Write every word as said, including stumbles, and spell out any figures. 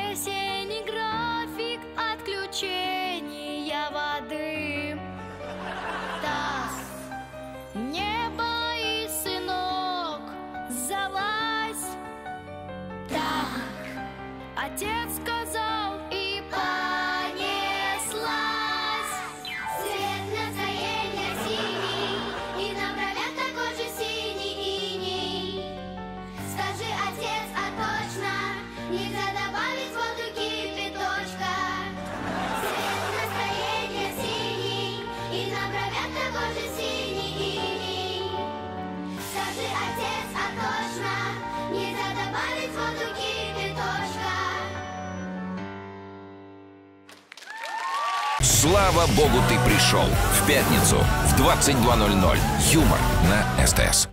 Весенний график отключения воды. Таз, небо и сынок, залазь. Так, отец сказал, и понеслась. Цвет настроения синий, и на бровях такой же синий иней. Скажи, отец, а точно нельзя добавить в воду кипяточка? Цвет настроения синий, и на бровях такой же синий иней. Скажи, отец, а точно нельзя добавить в воду кипяточка? Слава богу, ты пришел. В пятницу в двадцать два ноль ноль. Юмор на СТС.